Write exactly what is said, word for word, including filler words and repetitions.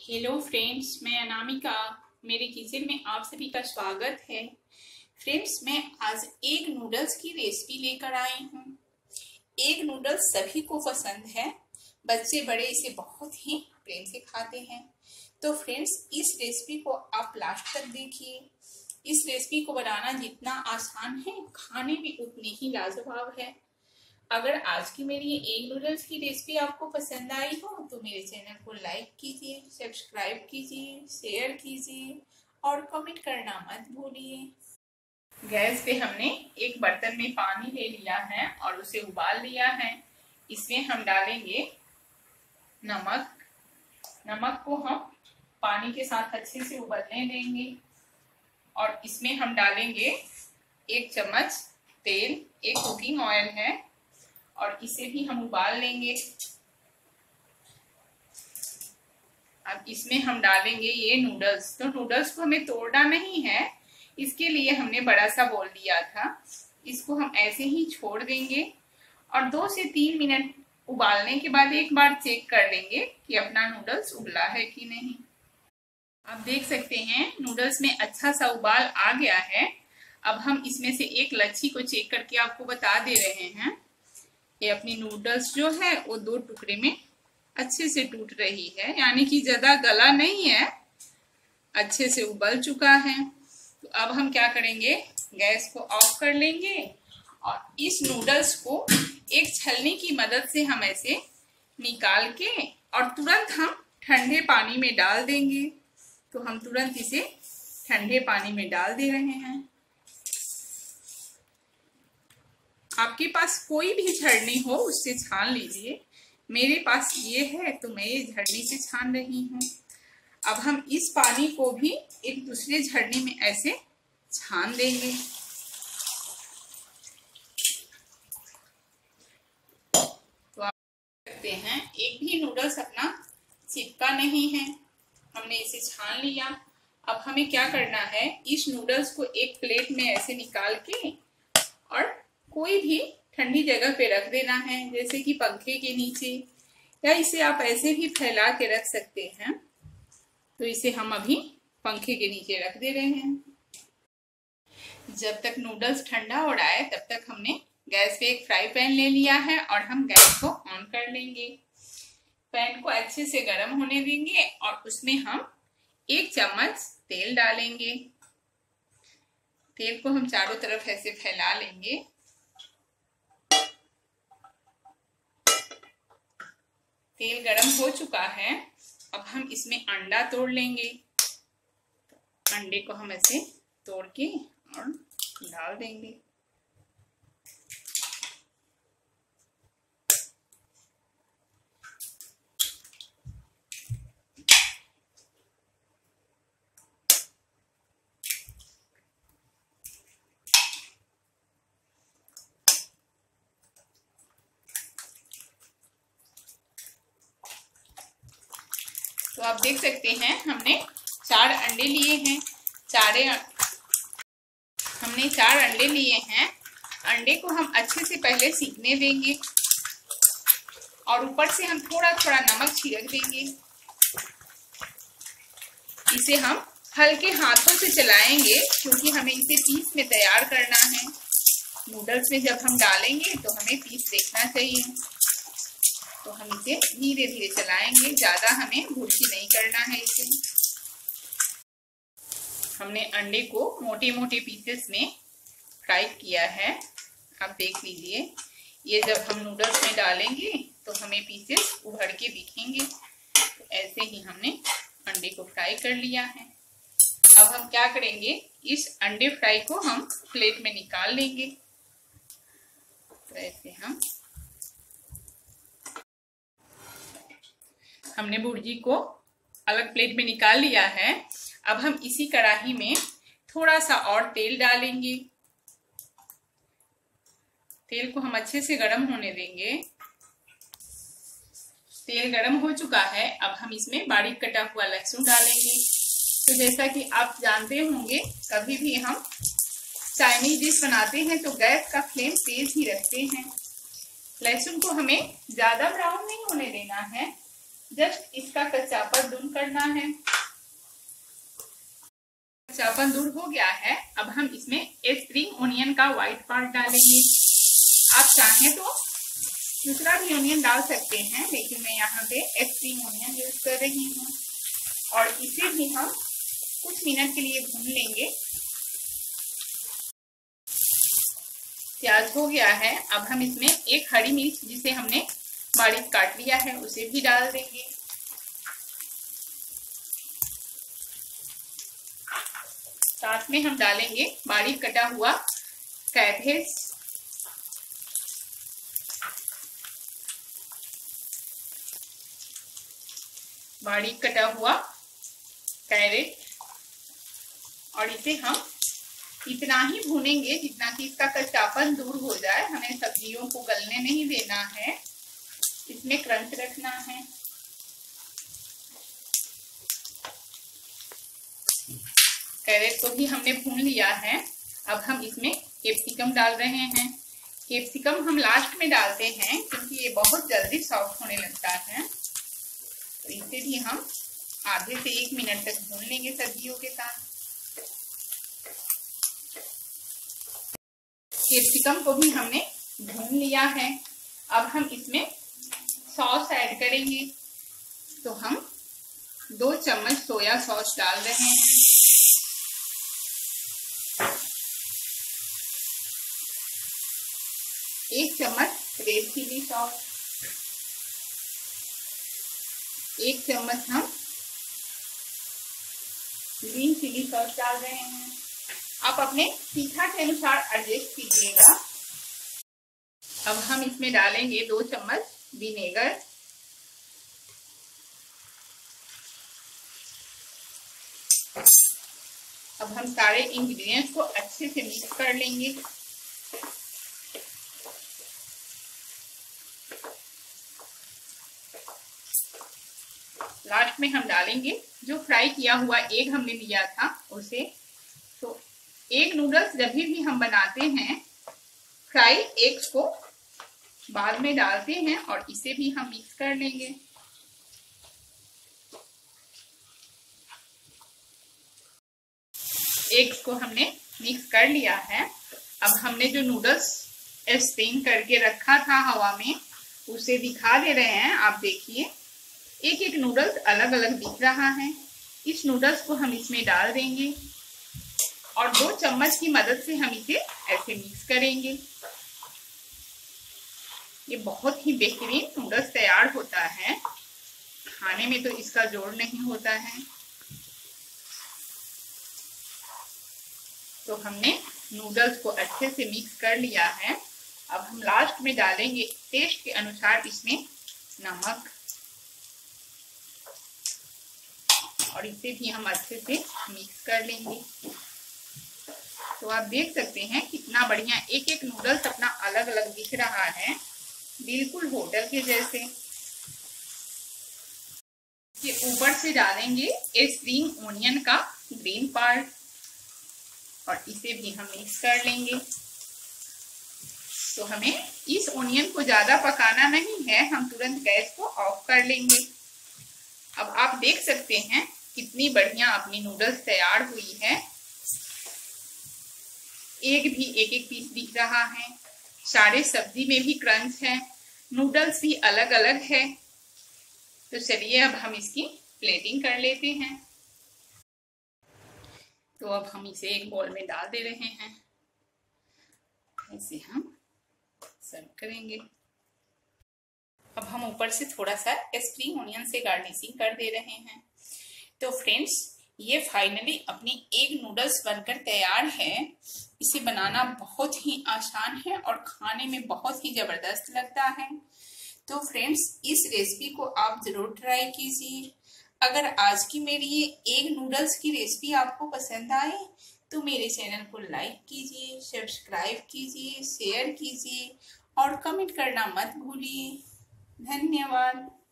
Hello friends, मैं अनामिका। मेरे kitchen में आप सभी का स्वागत है। फ्रेंड्स, मैं आज एग नूडल्स की रेसिपी लेकर आई हूँ। एग नूडल्स सभी को पसंद है, बच्चे बड़े इसे बहुत ही प्रेम से खाते हैं। तो फ्रेंड्स, इस रेसिपी को आप लास्ट तक देखिए। इस रेसिपी को बनाना जितना आसान है, खाने में उतनी ही लाजवाब है। अगर आज की मेरी ये एग नूडल्स की रेसिपी आपको पसंद आई हो तो मेरे चैनल को लाइक कीजिए, सब्सक्राइब कीजिए, शेयर कीजिए और कमेंट करना मत भूलिए। गैस पे हमने एक बर्तन में पानी ले लिया है और उसे उबाल लिया है। इसमें हम डालेंगे नमक। नमक को हम पानी के साथ अच्छे से उबलने देंगे और इसमें हम डालेंगे एक चम्मच तेल। एक कुकिंग ऑयल है और इसे भी हम उबाल लेंगे। अब इसमें हम डालेंगे ये नूडल्स। तो नूडल्स को हमें तोड़ना नहीं है, इसके लिए हमने बड़ा सा बोल दिया था। इसको हम ऐसे ही छोड़ देंगे और दो से तीन मिनट उबालने के बाद एक बार चेक कर लेंगे कि अपना नूडल्स उबला है कि नहीं। आप देख सकते हैं नूडल्स में अच्छा सा उबाल आ गया है। अब हम इसमें से एक लच्छी को चेक करके आपको बता दे रहे हैं। ये अपनी नूडल्स जो है वो दो टुकड़े में अच्छे से टूट रही है, यानी कि ज्यादा गला नहीं है, अच्छे से उबल चुका है। तो अब हम क्या करेंगे, गैस को ऑफ कर लेंगे और इस नूडल्स को एक छलनी की मदद से हम ऐसे निकाल के और तुरंत हम ठंडे पानी में डाल देंगे। तो हम तुरंत इसे ठंडे पानी में डाल दे रहे हैं। आपके पास कोई भी झड़नी हो उससे छान लीजिए। मेरे पास ये है तो मैं ये झड़नी से छान रही हूँ। अब हम इस पानी को भी एक दूसरे झड़नी में ऐसे छान देंगे। तो आप देख सकते हैं एक भी नूडल्स अपना चिपका नहीं है, हमने इसे छान लिया। अब हमें क्या करना है, इस नूडल्स को एक प्लेट में ऐसे निकाल के और कोई भी ठंडी जगह पे रख देना है, जैसे कि पंखे के नीचे, या इसे आप ऐसे भी फैला के रख सकते हैं। तो इसे हम अभी पंखे के नीचे रख दे रहे हैं। जब तक नूडल्स ठंडा हो रहा है तब तक हमने गैस पे एक फ्राई पैन ले लिया है और हम गैस को ऑन कर लेंगे। पैन को अच्छे से गर्म होने देंगे और उसमें हम एक चम्मच तेल डालेंगे। तेल को हम चारों तरफ ऐसे फैला लेंगे। तेल गरम हो चुका है। अब हम इसमें अंडा तोड़ लेंगे। अंडे को हम ऐसे तोड़ के और डाल देंगे। तो आप देख सकते हैं हमने चार अंडे लिए हैं। चारे हमने चार अंडे लिए हैं। अंडे को हम अच्छे से पहले सीखने देंगे और ऊपर से हम थोड़ा थोड़ा नमक छिड़क देंगे। इसे हम हल्के हाथों से चलाएंगे क्योंकि हमें इसे पीस में तैयार करना है। नूडल्स में जब हम डालेंगे तो हमें पीस देखना चाहिए। तो हम इसे धीरे धीरे चलाएंगे, ज्यादा हमें भूर्जी नहीं करना है इसे। हमने अंडे को मोटे मोटे पीसेस में फ्राई किया है। आप देख लीजिए, ये जब हम नूडल्स में डालेंगे तो हमें पीसेस उभर के दिखेंगे। तो ऐसे ही हमने अंडे को फ्राई कर लिया है। अब हम क्या करेंगे, इस अंडे फ्राई को हम प्लेट में निकाल लेंगे। तो ऐसे हम हमने भुर्जी को अलग प्लेट में निकाल लिया है। अब हम इसी कढ़ाई में थोड़ा सा और तेल डालेंगे। तेल को हम अच्छे से गर्म होने देंगे। तेल गर्म हो चुका है। अब हम इसमें बारीक कटा हुआ लहसुन डालेंगे। तो जैसा कि आप जानते होंगे, कभी भी हम चाइनीज डिश बनाते हैं तो गैस का फ्लेम तेज ही रखते हैं। लहसुन को हमें ज्यादा ब्राउन नहीं होने देना है, जस्ट इसका कच्चापन दूर करना है। कच्चापन दूर हो गया है। अब हम इसमें एक स्प्रिंग ओनियन का व्हाइट पार्ट डालेंगे। आप चाहें तो दूसरा भी ओनियन डाल सकते हैं, लेकिन मैं यहाँ पे एक स्प्रिंग ओनियन यूज कर रही हूँ। और इसे भी हम कुछ मिनट के लिए भून लेंगे। प्याज हो गया है। अब हम इसमें एक हरी मिर्च जिसे हमने बारीक काट लिया है उसे भी डाल देंगे। साथ में हम डालेंगे बारीक कटा हुआ कैबेज, बारीक कटा हुआ कैरेट, और इसे हम इतना ही भूनेंगे जितना कि इसका कच्चापन दूर हो जाए। हमें सब्जियों को गलने नहीं देना है, इसमें क्रंच रखना है। कैरेट को भी हमने भून लिया है। अब हम इसमें कैप्सिकम डाल रहे हैं। कैप्सिकम हम लास्ट में डालते हैं क्योंकि ये बहुत जल्दी सॉफ्ट होने लगता है। तो इसे भी हम आधे से एक मिनट तक भून लेंगे सब्जियों के साथ। कैप्सिकम को भी हमने भून लिया है। अब हम इसमें सॉस ऐड करेंगे। तो हम दो चम्मच सोया सॉस डाल रहे हैं। एक चम्मच रेड चिली सॉस, एक चम्मच हम ग्रीन चिली सॉस डाल रहे हैं। आप अपने तीखा के अनुसार एडजस्ट कीजिएगा। अब हम इसमें डालेंगे दो चम्मच विनेगर, अब हम सारे इंग्रेडिएंट्स को अच्छे से मिक्स कर लेंगे। लास्ट में हम डालेंगे जो फ्राई किया हुआ एग हमने लिया था उसे। तो एग नूडल्स जब भी हम बनाते हैं फ्राई एग्स को बाद में डालते हैं और इसे भी हम मिक्स कर लेंगे। एग्स को हमने मिक्स कर लिया है। अब हमने जो नूडल्स स्टीम करके रखा था हवा में उसे दिखा दे रहे हैं। आप देखिए एक एक नूडल्स अलग अलग दिख रहा है। इस नूडल्स को हम इसमें डाल देंगे और दो चम्मच की मदद से हम इसे ऐसे मिक्स करेंगे। ये बहुत ही बेहतरीन नूडल्स तैयार होता है। खाने में तो इसका जोड़ नहीं होता है। तो हमने नूडल्स को अच्छे से मिक्स कर लिया है। अब हम लास्ट में डालेंगे टेस्ट के अनुसार इसमें नमक, और इसे भी हम अच्छे से मिक्स कर लेंगे। तो आप देख सकते हैं कितना बढ़िया एक एक नूडल्स अपना अलग अलग दिख रहा है, बिल्कुल होटल के जैसे। ये ऊपर से डालेंगे एक स्प्रिंग ओनियन का ग्रीन पार्ट और इसे भी हम मिक्स कर लेंगे। तो हमें इस ओनियन को ज्यादा पकाना नहीं है, हम तुरंत गैस को ऑफ कर लेंगे। अब आप देख सकते हैं कितनी बढ़िया अपनी नूडल्स तैयार हुई है। एग भी एक एक पीस दिख रहा है, सारे सब्जी में भी क्रंच है, नूडल्स भी अलग अलग है। तो चलिए अब हम इसकी प्लेटिंग कर लेते हैं। तो अब हम इसे एक बाउल में डाल दे रहे हैं, ऐसे हम सर्व करेंगे। अब हम ऊपर से थोड़ा सा स्प्रिंग ओनियन से गार्निशिंग कर दे रहे हैं। तो फ्रेंड्स ये फाइनली अपनी एग नूडल्स बनकर तैयार है। इसे बनाना बहुत ही आसान है और खाने में बहुत ही जबरदस्त लगता है। तो फ्रेंड्स इस रेसिपी को आप जरूर ट्राई कीजिए। अगर आज की मेरी ये एग नूडल्स की रेसिपी आपको पसंद आए तो मेरे चैनल को लाइक कीजिए, सब्सक्राइब कीजिए, शेयर कीजिए और कमेंट करना मत भूलिए। धन्यवाद।